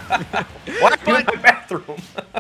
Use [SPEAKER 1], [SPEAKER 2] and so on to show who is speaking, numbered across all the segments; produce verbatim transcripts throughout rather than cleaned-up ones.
[SPEAKER 1] Why are you in my bathroom?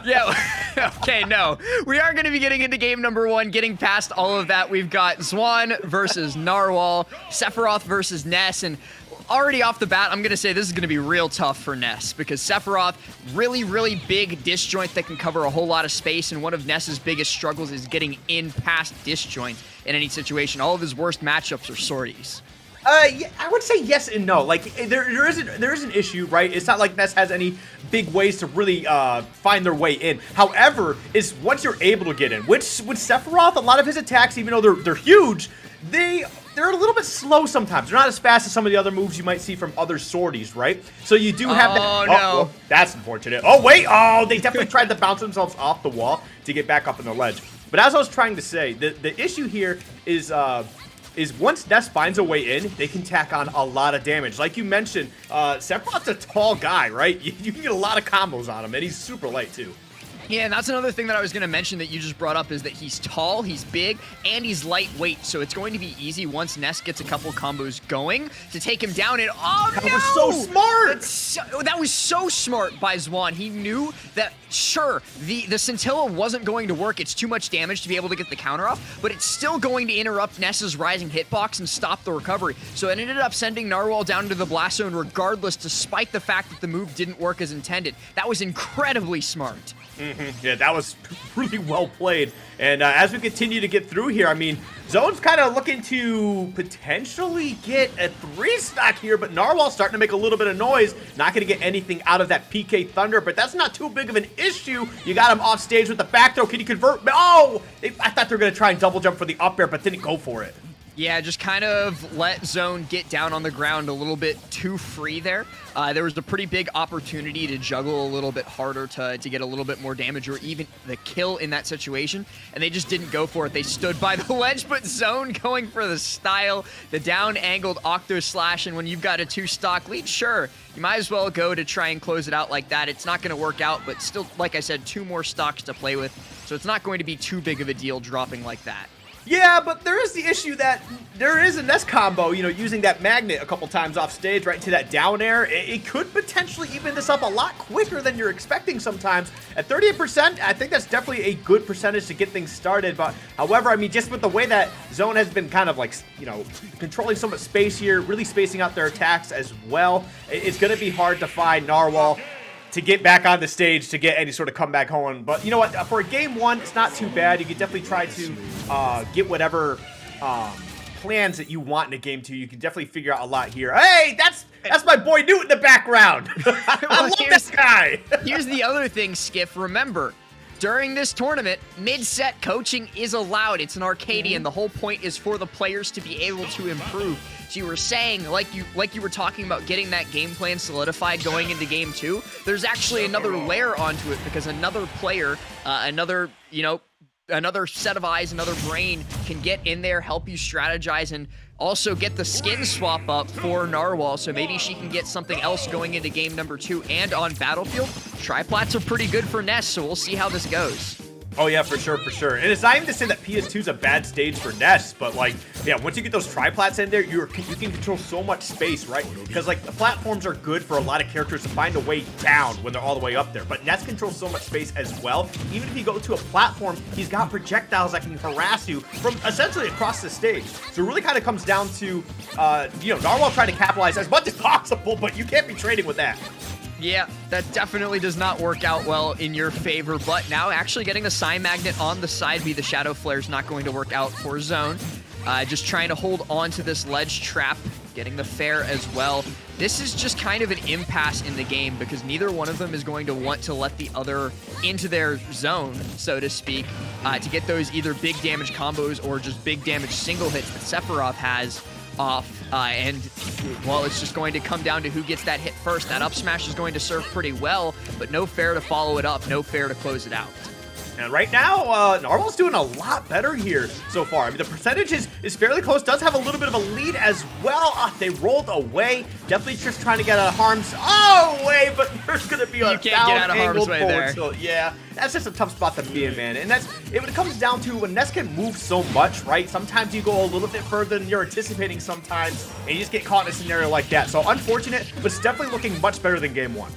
[SPEAKER 2] Yeah, okay, no. We are going to be getting into game number one. Getting past all of that, we've got Zwan versus Narwhal, Sephiroth versus Ness, and already off the bat, I'm going to say this is going to be real tough for Ness because Sephiroth, really, really big disjoint that can cover a whole lot of space, and one of Ness's biggest struggles is getting in past disjoint in any situation. All of his worst matchups are sorties.
[SPEAKER 1] Uh, yeah, I would say yes and no. Like there, there isn't, there is an issue, right? It's not like Ness has any big ways to really uh, find their way in. However, is once you're able to get in, which with Sephiroth, a lot of his attacks, even though they're they're huge, they they're a little bit slow sometimes. They're not as fast as some of the other moves you might see from other sorties, right? So you do have
[SPEAKER 2] oh,
[SPEAKER 1] that.
[SPEAKER 2] Oh
[SPEAKER 1] no,
[SPEAKER 2] well,
[SPEAKER 1] that's unfortunate. Oh wait, oh they definitely tried to bounce themselves off the wall to get back up on the ledge. But as I was trying to say, the the issue here is. Uh, is once Ness finds a way in, they can tack on a lot of damage. Like you mentioned, uh, Sephiroth's a tall guy, right? You, you can get a lot of combos on him, and he's super light, too.
[SPEAKER 2] Yeah, and that's another thing that I was going to mention that you just brought up is that he's tall, he's big, and he's lightweight. So it's going to be easy once Ness gets a couple combos going to take him down. And oh
[SPEAKER 1] that
[SPEAKER 2] no!
[SPEAKER 1] was so smart.
[SPEAKER 2] So, that was so smart by Zwan. He knew that sure the the scintilla wasn't going to work. It's too much damage to be able to get the counter off, but it's still going to interrupt Ness's rising hitbox and stop the recovery. So it ended up sending Narwhal down into the blast zone regardless, despite the fact that the move didn't work as intended. That was incredibly smart.
[SPEAKER 1] Mm-hmm. Yeah, that was really well played. And uh, as we continue to get through here, I mean, Zone's kind of looking to potentially get a three stock here, but Narwhal's starting to make a little bit of noise. Not going to get anything out of that P K Thunder, but that's not too big of an issue. You got him off stage with the back throw. Can you convert? Oh! They, I thought they were going to try and double jump for the up air, but didn't go for it.
[SPEAKER 2] Yeah, just kind of let Zone get down on the ground a little bit too free there. Uh, there was a pretty big opportunity to juggle a little bit harder to, to get a little bit more damage or even the kill in that situation, and they just didn't go for it. They stood by the ledge, but Zone going for the style, the down-angled Octo Slash, and when you've got a two-stock lead, sure, you might as well go to try and close it out like that. It's not going to work out, but still, like I said, two more stocks to play with, so it's not going to be too big of a deal dropping like that.
[SPEAKER 1] Yeah, but there is the issue that there is a Ness combo, you know, using that magnet a couple times off stage right into that down air. It, it could potentially even this up a lot quicker than you're expecting sometimes. At thirty-eight percent, I think that's definitely a good percentage to get things started. But however, I mean, just with the way that Zone has been kind of like, you know, controlling so much space here, really spacing out their attacks as well, it, it's going to be hard to find Narwhal to get back on the stage to get any sort of comeback home. But you know what? For a game one, it's not too bad. You can definitely try to uh, get whatever um, plans that you want in a game two. You can definitely figure out a lot here. Hey, that's that's my boy Newt in the background. I
[SPEAKER 2] Well,
[SPEAKER 1] love
[SPEAKER 2] here's-
[SPEAKER 1] this guy.
[SPEAKER 2] Here's the other thing, Skiff. Remember, during this tournament, mid-set coaching is allowed. It's an Arcadian. The whole point is for the players to be able to improve. So you were saying, like you like you were talking about getting that game plan solidified going into game two, there's actually another layer onto it because another player, uh, another, you know, another set of eyes, another brain can get in there, help you strategize, and also get the skin swap up for Narwhal, so maybe she can get something else going into game number two. And on Battlefield, triplats are pretty good for Ness, so we'll see how this goes.
[SPEAKER 1] Oh yeah, for sure, for sure. And it's not even to say that P S two is a bad stage for Ness, but like, yeah, once you get those triplats in there, you're you can control so much space, right? Because like the platforms are good for a lot of characters to find a way down when they're all the way up there. But Ness controls so much space as well. Even if you go to a platform, he's got projectiles that can harass you from essentially across the stage. So it really kind of comes down to, uh, you know, Narwhal trying to capitalize as much as possible, but you can't be trading with that.
[SPEAKER 2] Yeah, that definitely does not work out well in your favor, but now actually getting a Psy Magnet on the side B, the Shadow Flare is not going to work out for Zone. Uh, just trying to hold on to this ledge trap, getting the fair as well. This is just kind of an impasse in the game because neither one of them is going to want to let the other into their zone, so to speak, uh, to get those either big damage combos or just big damage single hits that Sephiroth has off, uh, and well, it's just going to come down to who gets that hit first. That up smash is going to serve pretty well, but no fair to follow it up, no fair to close it out.
[SPEAKER 1] And right now, uh, Narwhal's doing a lot better here so far. I mean, the percentage is, is fairly close, does have a little bit of a lead as well. Uh, they rolled away. Definitely just trying to get out of harm's oh, way, but there's going to be a
[SPEAKER 2] You can't get out of harm's way there.
[SPEAKER 1] So, yeah, that's just a tough spot to be in, man. And that's it, when it comes down to when Ness can move so much, right? Sometimes you go a little bit further than you're anticipating sometimes, and you just get caught in a scenario like that. So unfortunate, but it's definitely looking much better than game one.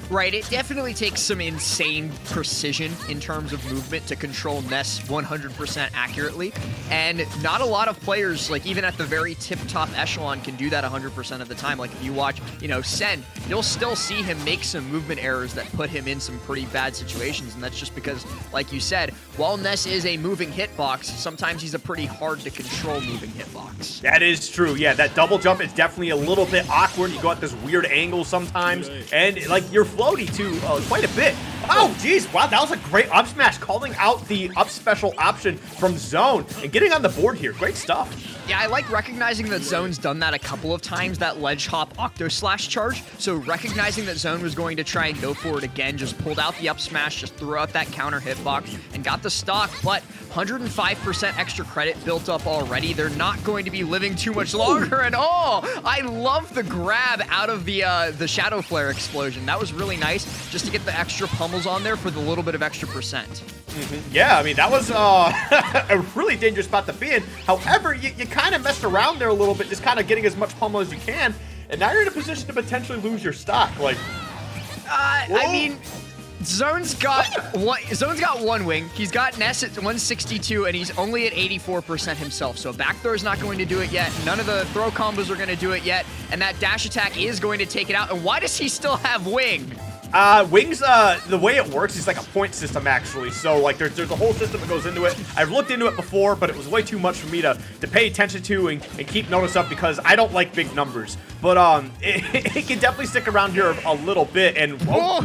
[SPEAKER 2] Right, it definitely takes some insane precision in terms of movement to control Ness one hundred percent accurately, and not a lot of players, like even at the very tip-top echelon, can do that one hundred percent of the time. Like if you watch, you know, Sen, you'll still see him make some movement errors that put him in some pretty bad situations, and that's just because, like you said, while Ness is a moving hitbox, sometimes he's a pretty hard-to-control moving hitbox.
[SPEAKER 1] That is true, yeah, that double jump is definitely a little bit awkward. You go at this weird angle sometimes, and like you're floaty too uh, quite a bit. Oh, geez, wow, that was a great up smash, calling out the up special option from Zone and getting on the board here. Great stuff.
[SPEAKER 2] Yeah, I like recognizing that Zone's done that a couple of times, that ledge hop octo slash charge. So recognizing that Zone was going to try and go for it again, just pulled out the up smash, just threw out that counter hitbox and got the stock, but one hundred five percent extra credit built up already. They're not going to be living too much longer at all. I love the grab out of the uh, the Shadow Flare explosion. That was really nice, just to get the extra pummels on there for the little bit of extra percent.
[SPEAKER 1] Mm-hmm. Yeah, I mean, that was uh, a really dangerous spot to be in. However, you, you kind of messed around there a little bit, just kind of getting as much pummel as you can, and now you're in a position to potentially lose your stock. Like,
[SPEAKER 2] uh, I mean, Zone's got one, Zone's got one wing. He's got Ness at one sixty-two, and he's only at eighty-four percent himself. So back throw's not going to do it yet. None of the throw combos are going to do it yet, and that dash attack is going to take it out. And why does he still have wing?
[SPEAKER 1] Uh, Wings, uh, the way it works is like a point system, actually. So, like, there's, there's a whole system that goes into it. I've looked into it before, but it was way too much for me to, to pay attention to and, and keep notice of because I don't like big numbers. But, um, it, it can definitely stick around here a little bit, and... Whoa.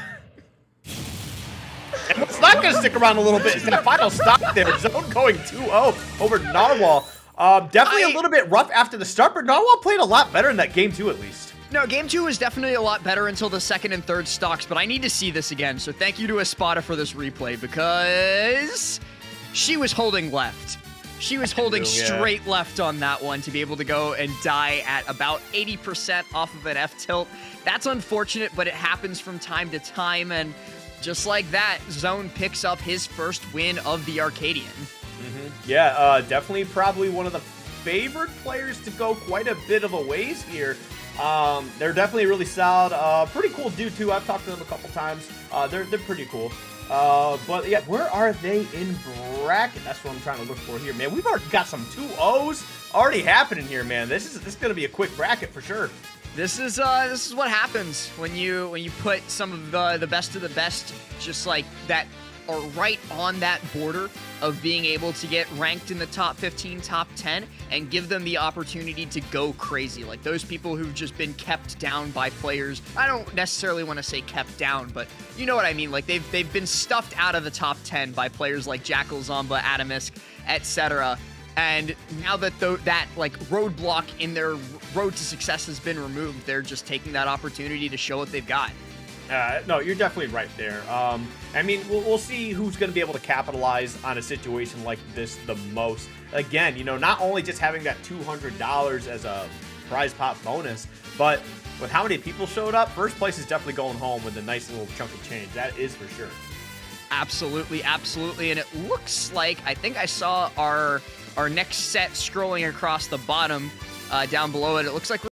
[SPEAKER 1] And what's not going to stick around a little bit is that final stop there. Zone going two oh over Narwhal. Um, definitely
[SPEAKER 2] I...
[SPEAKER 1] a little bit rough after the start, but Narwhal played a lot better in that game, too, at least.
[SPEAKER 2] No, game two was definitely a lot better until the second and third stocks, but I need to see this again. So thank you to Espada for this replay because she was holding left. She was holding
[SPEAKER 1] yeah.
[SPEAKER 2] straight left on that one to be able to go and die at about eighty percent off of an F tilt. That's unfortunate, but it happens from time to time. And just like that, Zone picks up his first win of the Arcadian.
[SPEAKER 1] Mm-hmm. Yeah, uh, definitely probably one of the favored players to go quite a bit of a ways here. Um, they're definitely really solid. Uh, pretty cool dude too. I've talked to them a couple times. Uh, they're they're pretty cool. Uh, but yeah, where are they in bracket? That's what I'm trying to look for here, man. We've already got some two O's already happening here, man. This is this is gonna be a quick bracket for sure.
[SPEAKER 2] This is uh, this is what happens when you when you put some of the the best of the best, just like that, are right on that border of being able to get ranked in the top fifteen, top ten, and give them the opportunity to go crazy. Like those people who've just been kept down by players. I don't necessarily want to say kept down, but you know what I mean. Like they've they've been stuffed out of the top ten by players like Jackal, Zomba, Atomisk, et cetera. And now that th that like roadblock in their road to success has been removed, they're just taking that opportunity to show what they've got.
[SPEAKER 1] Uh, no, you're definitely right there. Um, I mean, we'll, we'll see who's going to be able to capitalize on a situation like this the most. Again, you know, not only just having that two hundred dollars as a prize pot bonus, but with how many people showed up, first place is definitely going home with a nice little chunk of change. That is for sure.
[SPEAKER 2] Absolutely, absolutely. And it looks like, I think I saw our, our next set scrolling across the bottom uh, down below it. It looks like